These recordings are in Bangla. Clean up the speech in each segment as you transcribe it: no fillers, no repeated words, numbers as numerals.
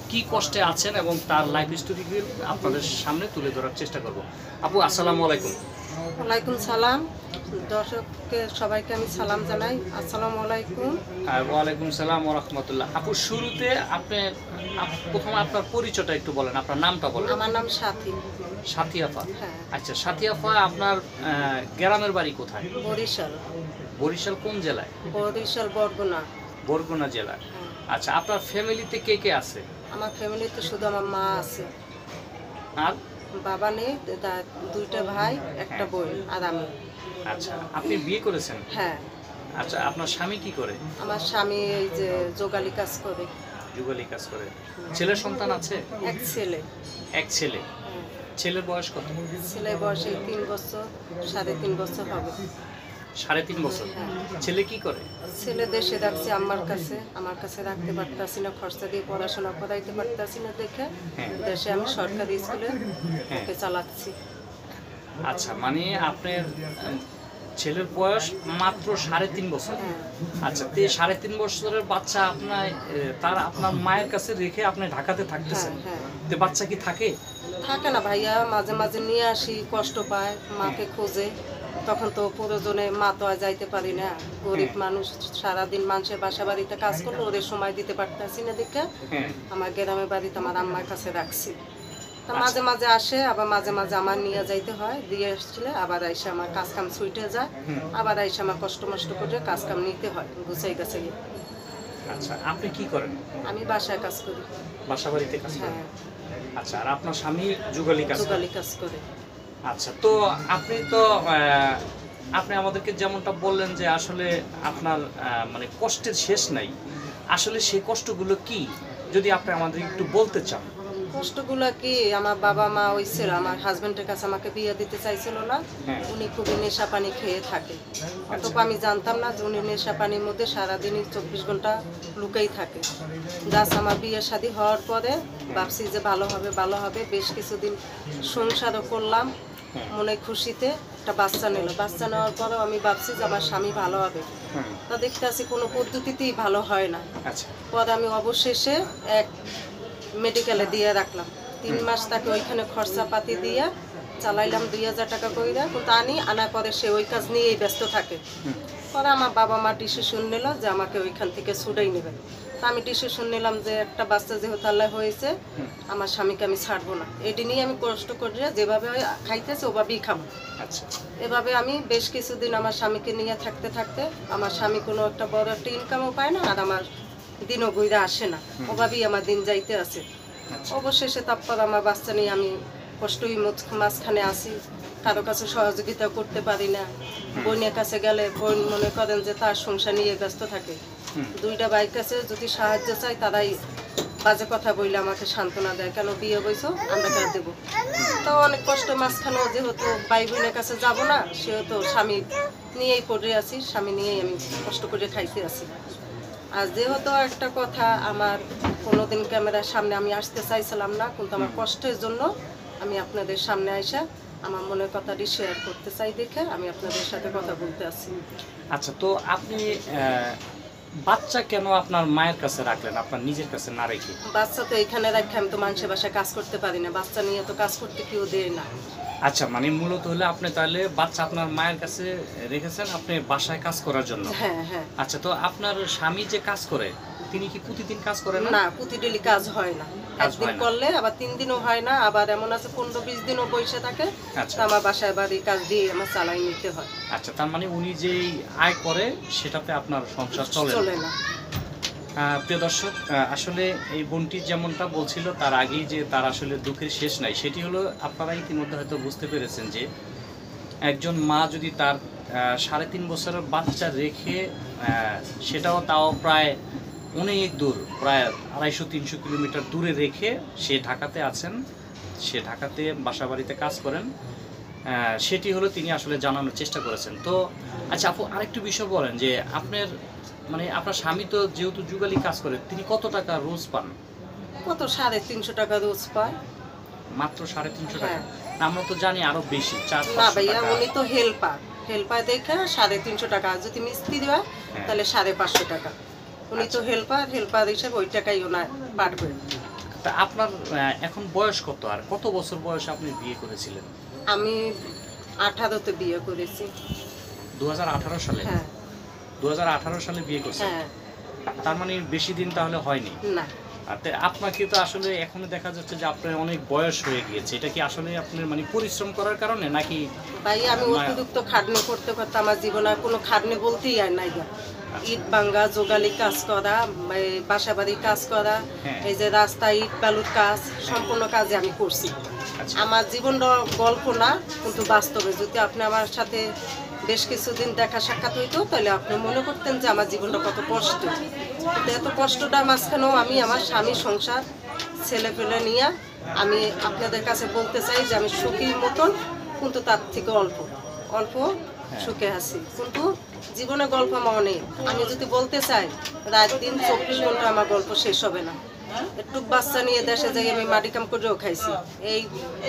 কি কষ্টে আছেন এবং তার লাইফ স্টোরি আপনাদের সামনে তুলে ধরার চেষ্টা করব। আপু আসসালামু আলাইকুম। ওয়ালাইকুম সালাম। দর্শককে সবাইকে আমি সালাম জানাই। আসসালামু আলাইকুম। ওয়ালাইকুম সালাম ওয়া রাহমাতুল্লাহ। আপু শুরুতে আপনি প্রথমে আপনার পরিচয়টা একটু বলেন, আপনার নামটা বলেন। আমার নাম সাথী। সাথী আপা। হ্যাঁ। আচ্ছা সাথী আপা, আপনার গ্রামের বাড়ি কোথায়? বরিশাল। বরিশাল কোন জেলায়? বরিশাল বরগুনা। বরগুনা জেলায়। হ্যাঁ। আচ্ছা আপনার ফ্যামিলিতে কে কে আছে? আমার ফ্যামিলিতে শুধু আমার মা আছে, আর বাবা নেই, দুইটা ভাই একটা বোন আর আমি। আচ্ছা আপনি বিয়ে করেছেন? হ্যাঁ। আচ্ছা আপনার স্বামী কি করে? আমার স্বামী এই যে যোগালি কাজ করে। যুগলি কাজ করে। ছেলে সন্তান আছে? এক ছেলে। এক ছেলে। হ্যাঁ। ছেলের বয়স কত? ছেলের বয়স 3 বছর, 3.5 বছর হবে। 3.5 বছর। হ্যাঁ। ছেলে কি করে? ছেলে দেশে রাখছি আমার কাছে রাখতে পারতাছি না, খরচা দিয়ে পড়াশোনা করাইতে পারতাছি না দেখে হ্যাঁ। দেশে আমি সরকারি স্কুলে হ্যাঁ। ওকে চালাচ্ছি। আচ্ছা মানে আপনার ছেলের বয়স মাত্র 3.5 বছর। হ্যাঁ। আচ্ছা তো 3.5 বছরের বাচ্চা আপনার আপনার মায়ের কাছে রেখে আপনি ঢাকাতে থাকতেছেন। হ্যাঁ। তো বাচ্চা কি থাকে? থাকে না ভাইয়া, মাঝে মাঝে নিয়ে আসি, কষ্ট পায়, মাকে খোঁজে। তখন তো প্রয়োজনে মা তো আর যাইতে পারি না, গরিব মানুষ, সারাদিন মানুষের বাসা বাড়িতে কাজ করলে ওদের সময় দিতে পারতেছি না দেখে হ্যাঁ। আমার গ্রামের বাড়িতে আমার আম্মার কাছে রাখছি। তা মাঝে মাঝে আসে, আবার মাঝে মাঝে আমার নিয়ে যাইতে হয়, দিয়ে আসছিলে আবার আইসে আমার কাজ কাম ছুটে যায়, আবার আইসে আমার কষ্ট মষ্ট করে কাজ কাম নিতে হয় গুছাই গাছে। আচ্ছা আপনি কি করেন? আমি বাসায় কাজ করি। বাসা বাড়িতে কাজ করেন? হ্যাঁ। আচ্ছা আর আপনার স্বামী যুগলি কাজ করে? যোগালি কাজ করে। আচ্ছা তো আপনি তো আপনি আমাদেরকে যেমনটা বললেন যে আসলে আপনার মানে কষ্টের শেষ নাই, আসলে সেই কষ্টগুলো কি যদি আপনি আমাদের একটু বলতে চান? কষ্টগুলো কি, আমার বাবা মা হয়েছিল, আমার হাজবেন্ডের কাছে আমাকে বিয়ে দিতে চাইছিল না। হ্যাঁ। উনি খুবই নেশা পানি খেয়ে থাকে, অতপ আমি জানতাম না যে উনি নেশা পানির মধ্যে সারাদিনই 24 ঘন্টা লুকাই থাকে। জাস্ট আমার বিয়ে শাদী হওয়ার পরে ভাবছি যে ভালো হবে, বেশ কিছুদিন সংসারও করলাম মনে খুশিতে। একটা বাচ্চা নিল, বাচ্চা নেওয়ার পরেও আমি ভাবছি যে আমার স্বামী ভালো হবে, তা দেখতে আসি কোনো পদ্ধতিতেই ভালো হয় না। আচ্ছা পরে আমি অবশেষে এক মেডিকেলে দিয়ে রাখলাম। 3 মাস তাকে ওইখানে খরচা পাতি দিয়ে চালাইলাম 2000 টাকা করে, কিন্তু আনার পরে সে ওই কাজ নিয়েই ব্যস্ত থাকে। পরে আমার বাবা মা ডিসিশন নিল যে আমাকে ওইখান থেকে ছুটাই নেবে। তা আমি ডিসিশন নিলাম যে একটা বাচ্চা যেহেতু আল্লাহ হয়েছে, আমার স্বামীকে আমি ছাড়বো না। এটি নিয়ে আমি কষ্ট করে যেভাবে খাইতেছে ওভাবেই খাবো। আচ্ছা এভাবে আমি বেশ কিছুদিন আমার স্বামীকে নিয়ে থাকতে থাকতে আমার স্বামী কোনো একটা বড় একটা ইনকামও পায় না, আর আমার দিনও ঘুরে আসে না, ওভাবেই আমার দিন যাইতে আছে। অবশেষে তারপর আমার বাচ্চা নিয়ে আমি কষ্টই মাঝখানে আসি, কারো কাছে সহযোগিতা করতে পারি না। বোনের কাছে গেলে বোন মনে করেন যে তার সংসার নিয়ে ব্যস্ত থাকে। 2টা বাইক কাছে যদি সাহায্য চাই তারাই বাজে কথা বললে আমাকে সান্ত্বনা দেয়, কেন বিয়ে বইছো, আমরা কেন দেবো। তো অনেক কষ্ট মাঝখানেও যেহেতু ভাই বোনের কাছে যাব না, সেহেতু স্বামী নিয়েই পড়ে আছি, স্বামী নিয়েই আমি কষ্ট করে খাইতে আছি। আর যেহেতু একটা কথা, আমার কোনোদিন ক্যামেরার সামনে আমি আসতে চাইছিলাম না, কিন্তু আমার কষ্টের জন্য আমি আপনাদের সামনে আইসা আমার মনের কথাটি শেয়ার করতে চাই দেখে আমি আপনাদের সাথে কথা বলতে আসি। আচ্ছা তো আপনি বাচ্চা কেন আপনার মায়ের কাছে রাখলেন, আপনার নিজের কাছে না রেখে? বাচ্চা তো এখানে রাখে আমি তো মানুষের বাসায় কাজ করতে পারি না, বাচ্চা নিয়ে তো কাজ করতে কেউ দেয় না। আচ্ছা মানে মূলত হলে আপনি তাহলে বাচ্চা আপনার মায়ের কাছে রেখেছেন আপনি বাসায় কাজ করার জন্য? হ্যাঁ হ্যাঁ। আচ্ছা তো আপনার স্বামী যে কাজ করে তিনি কি প্রতিদিন কাজ করেন? না, প্রতিদিনই কাজ হয় না, একদিন করলে আবার 3 দিনও হয় না, আবার এমন আছে 15-20 দিনও বসে থাকে। আচ্ছা আমার বাসায় বাড়ি কাজ দিয়ে আমার চালাই নিতে হয়। আচ্ছা তার মানে উনি যেই আয় করে সেটাতে আপনার সংসার চলে না। প্রিয় দর্শক, আসলে এই বোনটি যেমনটা বলছিল তার আগেই যে তার আসলে দুঃখের শেষ নাই, সেটি হলো আপনারা ইতিমধ্যে হয়তো বুঝতে পেরেছেন যে একজন মা যদি তার 3.5 বছরের বাচ্চা রেখে, তাও প্রায় অনেক দূর, প্রায় 250-300 কিলোমিটার দূরে রেখে সে ঢাকাতে আছেন, সে ঢাকাতে বাসা বাড়িতে কাজ করেন, সেটি হলো তিনি আসলে জানানোর চেষ্টা করেছেন। তো আচ্ছা আপু আরেকটু বিষয় বলেন যে আপনার স্বামী তো যেহেতু যুগালি কাজ করে, তিনি কত টাকা রোজ পান? কত 350 টাকা রোজ পায়। মাত্র 350 টাকা? হ্যাঁ। আমরা তো জানি আরো বেশি, 400 না ভাইয়া, টাকা। উনি তো হেল্পার দেখে 350 টাকা, আর যদি মিস্ত্রি হয় তাহলে 550 টাকা। উনি তো হেল্পার হিসেবে ওই টাকাই ওনার পাঠবে। তা আপনার এখন বয়স কত, আর কত বছর বয়সে আপনি বিয়ে করেছিলেন? আমি 18তে বিয়ে করেছি। 2018 সালে? হ্যাঁ 2018 সালে বিয়ে করছেন? হ্যাঁ। তার মানে বেশি দিন তাহলে হয়নি। না আর আপনাকে তো আসলে এখন দেখা যাচ্ছে যে আপনার অনেক বয়স হয়ে গিয়েছে, এটা কি আসলে আপনার মানে পরিশ্রম করার কারণে নাকি? ভাই আমি অতিরিক্ত খাটনি করতে করতে আমার জীবনে আর কোনো খাটনি বলতেই আর নাই গা। ইট ভাঙ্গা, যোগালি কাজ করা, বাসা বাড়ি কাজ করা, হ্যাঁ। এই যে রাস্তায় ইট বালুর কাজ, সম্পূর্ণ কাজে আমি করছি। আচ্ছা। আমার জীবনটা গল্প না, কিন্তু বাস্তবে যদি আপনি আমার সাথে বেশ কিছুদিন দেখা সাক্ষাৎ হইতো তাহলে আপনি মনে করতেন যে আমার জীবনটা কত কষ্ট। কিন্তু এত কষ্টটা মাঝখানেও আমি আমার স্বামী, সংসার, ছেলে পেলে নিয়ে আমি আপনাদের কাছে বলতে চাই যে আমি সুখীর মতন, কিন্তু তার থেকে অল্প অল্প সুখে আছি। কিন্তু জীবনে গল্প আমার অনেক, আমি যদি বলতে চাই রাত দিন 24 ঘন্টা আমার গল্প শেষ হবে না। একটু বাচ্চা নিয়ে দেশে যাই আমি মাটি কাম করেও খাইছি, এই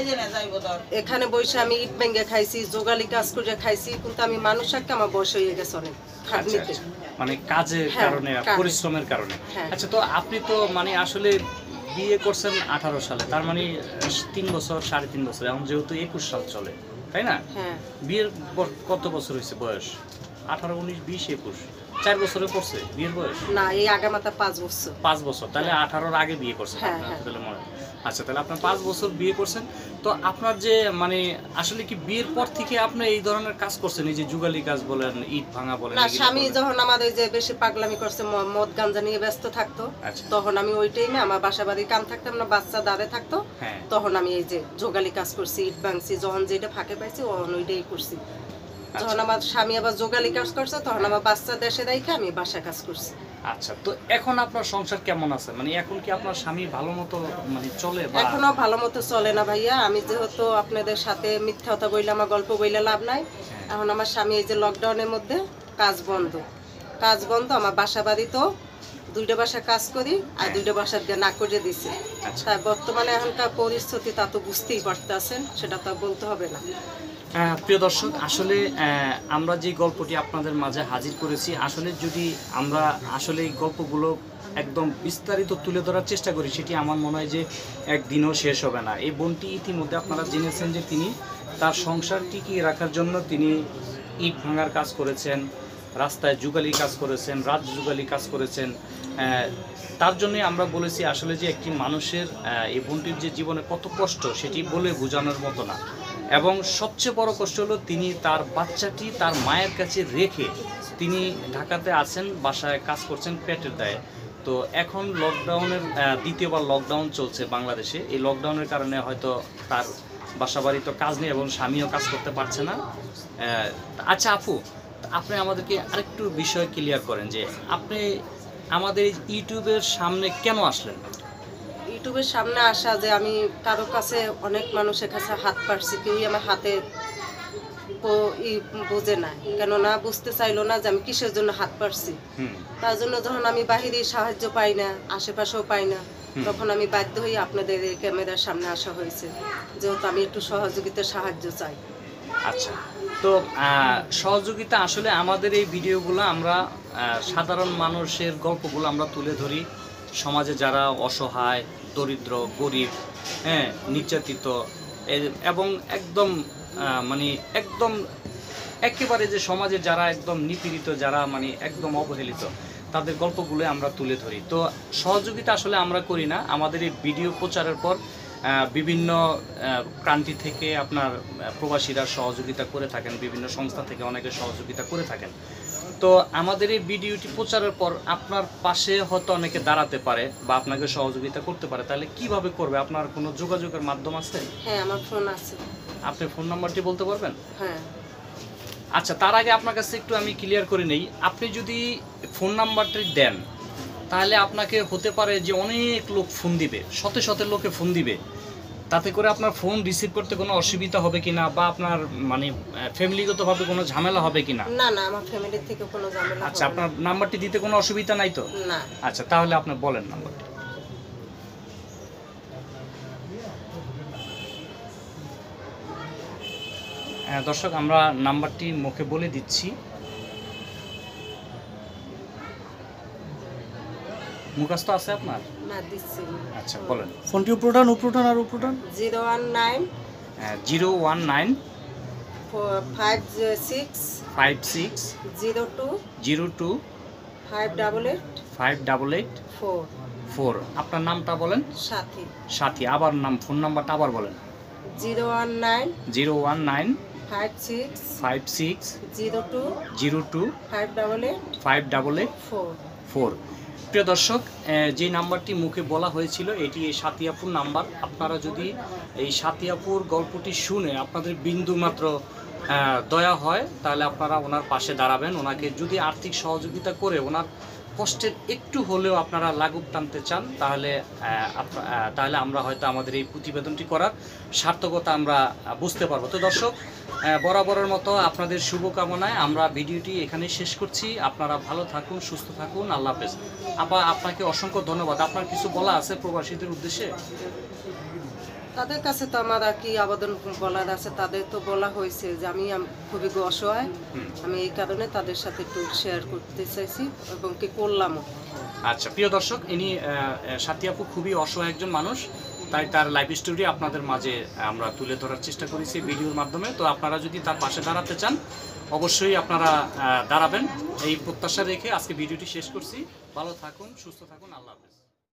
এখানে বসে আমি ইট ভেঙে খাইছি, যোগালি কাজ করে খাইছি, কিন্তু আমি মানুষ একটা আমার বয়স হয়ে গেছে অনেক খাটনিতে। মানে কাজের কারণে, পরিশ্রমের কারণে। আচ্ছা, তো আপনি তো মানে আসলে বিয়ে করছেন 18 সালে, তার মানে 3 বছর 3.5 বছর, এখন যেহেতু 21 সাল চলে, তাই না? হ্যাঁ। বিয়ের কত বছর হয়েছে বয়স? 18, 19, 20, 21, 4 বছরে পড়ছে বিয়ের বয়স? না, এই আগামাতা 5 বছর। 5 বছর, তাহলে 18-র আগে বিয়ে করছেন? তাহলে মনে, আচ্ছা, তাহলে আপনার 5 বছর বিয়ে করছেন। তো আপনার যে মানে আসলে কি বিয়ের পর থেকে আপনি এই ধরনের কাজ করছেন, এই যে যুগালি কাজ বলেন, ইট ভাঙা বলেন? না, স্বামী যখন আমাদের যে বেশি পাগলামি করছে, মদ গাঞ্জা নিয়ে ব্যস্ত থাকতো, তখন আমি ওই টাইমে আমার বাসা বাড়ির কাম থাকতাম না, বাচ্চা দাঁড়ে থাকতো, তখন আমি এই যে যোগালি কাজ করছি, ইট ভাঙছি, যখন যেটা ফাঁকে পাইছি তখন ওইটাই করছি। যখন আমার স্বামী আবার যোগালি কাজ করছে তখন আমার বাচ্চা দেশে রেখে আমি বাসা কাজ করছি। আচ্ছা, তো এখন আপনার সংসার কেমন আছে? মানে এখন কি আপনার স্বামী ভালো মতো মানে চলে? এখনো ভালো মতো চলে না ভাইয়া। আমি যেহেতু আপনাদের সাথে মিথ্যা কথা বইলে, আমার গল্প বইলে লাভ নাই। এখন আমার স্বামী এই যে লকডাউনের মধ্যে কাজ বন্ধ, আমার বাসা বাড়িতেও 2টা বাসা কাজ করি আর 2টা বাসা দিয়ে না করে দিছে। তাই বর্তমানে এখনকার পরিস্থিতি তা তো বুঝতেই পারতেছেন, সেটা তো বলতে হবে না। প্রিয় দর্শক, আসলে আমরা যে গল্পটি আপনাদের মাঝে হাজির করেছি, আসলে যদি আমরা আসলে এই গল্পগুলো একদম বিস্তারিত তুলে ধরার চেষ্টা করি, সেটি আমার মনে হয় যে একদিনও শেষ হবে না। এই বোনটি ইতিমধ্যে আপনারা জেনেছেন যে তিনি তার সংসার টিকিয়ে রাখার জন্য তিনি ইট ভাঙার কাজ করেছেন, রাস্তায় যুগালি কাজ করেছেন, রাত যুগালি কাজ করেছেন। তার জন্য আমরা বলেছি আসলে যে একটি মানুষের এই বোনটির যে জীবনে কত কষ্ট সেটি বলে বোঝানোর মতো না। এবং সবচেয়ে বড় কষ্ট হলো তিনি তার বাচ্চাটি তার মায়ের কাছে রেখে তিনি ঢাকাতে আছেন, বাসায় কাজ করছেন পেটের দায়ে। তো এখন লকডাউনের দ্বিতীয়বার লকডাউন চলছে বাংলাদেশে। এই লকডাউনের কারণে হয়তো তার বাসা বাড়ি তো কাজ নেই এবং স্বামীও কাজ করতে পারছে না। আচ্ছা আপু, আপনি আমাদেরকে আরেকটু বিষয় ক্লিয়ার করেন যে আপনি আমাদের ইউটিউবের সামনে কেন আসলেন? ইউটিউবের সামনে আসা যে আমি কারো কাছে, অনেক মানুষের কাছে হাত পারছি, কেউই আমার হাতে বোঝে না, কেননা বুঝতে চাইলো না যে আমি কিসের জন্য হাত পারছি। তার জন্য যখন আমি বাহিরে সাহায্য পাই না, আশেপাশেও পাই না, তখন আমি বাধ্য হয়ে আপনাদের এই ক্যামেরার সামনে আসা হয়েছে, যেহেতু আমি একটু সহযোগিতা সাহায্য চাই। আচ্ছা, তো সহযোগিতা আসলে আমাদের এই ভিডিওগুলো আমরা সাধারণ মানুষের গল্পগুলো আমরা তুলে ধরি, সমাজে যারা অসহায়, দরিদ্র, গরিব, নির্যাতিত এবং একদম মানে একদম একেবারে যে সমাজে যারা একদম নিপীড়িত, যারা মানে একদম অবহেলিত, তাদের গল্পগুলো আমরা তুলে ধরি। তো সহযোগিতা আসলে আমরা করি না, আমাদের এই ভিডিও প্রচারের পর বিভিন্ন প্রান্তি থেকে আপনার প্রবাসীরা সহযোগিতা করে থাকেন, বিভিন্ন সংস্থা থেকে অনেকে সহযোগিতা করে থাকেন। তো আমাদের এই ভিডিওটি প্রচারের পর আপনার পাশে হয়তো অনেকে দাঁড়াতে পারে বা আপনাকে সহযোগিতা করতে পারে, তাহলে কিভাবে করবে? আপনার কোনো যোগাযোগের মাধ্যম আছে? হ্যাঁ, আমার ফোন আছে। আপনি ফোন নাম্বারটি বলতে পারবেন? হ্যাঁ। আচ্ছা, তার আগে আপনার কাছে একটু আমি ক্লিয়ার করে নেই, আপনি যদি ফোন নাম্বারটি দেন তাহলে আপনাকে হতে পারে যে অনেক লোক ফোন দিবে, শত শত লোকে ফোন দিবে, তাতে করে আপনার ফোন রিসিভ করতে কোনো অসুবিধা হবে কিনা বা আপনার মানে ফ্যামিলিগতভাবে কোনো ঝামেলা হবে কিনা? না না, আমার ফ্যামিলি থেকে কোনো ঝামেলা। আচ্ছা, আপনার নাম্বারটি দিতে কোনো অসুবিধা নাই তো? না। আচ্ছা, তাহলে আপনি বলেন নাম্বারটি। দর্শক, আমরা নাম্বারটি মুখে বলে দিচ্ছি, মুখস্থ আছে আপনার? না দিচ্ছি না। আচ্ছা বলেন। ফোনটি উপরোটান আর উপরোটান 019 019 56 56 02 02 588 588 4 4। আপনার নামটা বলেন। সাথী। সাথী। আবার নাম, ফোন নাম্বারটা আবার বলেন। 019 019 56 56 02 02 588 588 4। 4। প্রিয় দর্শক, যে নাম্বারটি মুখে বলা হয়েছিল এটি এই সাথিয়াপুর নাম্বার। আপনারা যদি এই সাথিয়াপুর গল্পটি শুনে আপনাদের বিন্দু মাত্র দয়া হয় তাহলে আপনারা ওনার পাশে দাঁড়াবেন। ওনাকে যদি আর্থিক সহযোগিতা করে ওনার কষ্টের একটু হলেও আপনারা লাঘব টানতে চান তাহলে আমরা হয়তো আমাদের এই প্রতিবেদনটি করার সার্থকতা আমরা বুঝতে পারবো। তো দর্শক, বরাবরের মতো আপনাদের শুভকামনায় আমরা ভিডিওটি এখানে শেষ করছি। আপনারা ভালো থাকুন, সুস্থ থাকুন। আল্লাহ হাফেজ। আপনাকে অসংখ্য ধন্যবাদ। আপনার কিছু বলা আছে প্রবাসীদের উদ্দেশ্যে? তাদের কাছে তো আমার আর কি আবেদন বলার আছে, তাদের তো বলা হয়েছে যে আমি খুবই অসহায়, আমি এই কারণে তাদের সাথে একটু শেয়ার করতে চাইছি এবং কি করলামও। আচ্ছা প্রিয় দর্শক, ইনি সাথিয়াপু খুবই অসহায় একজন মানুষ, তাই তার লাইফ স্টোরি আপনাদের মাঝে আমরা তুলে ধরার চেষ্টা করেছি ভিডিওর মাধ্যমে। তো আপনারা যদি তার পাশে দাঁড়াতে চান অবশ্যই আপনারা দাঁড়াবেন, এই প্রত্যাশা রেখে আজকে ভিডিওটি শেষ করছি। ভালো থাকুন, সুস্থ থাকুন। আল্লাহ হাফেজ।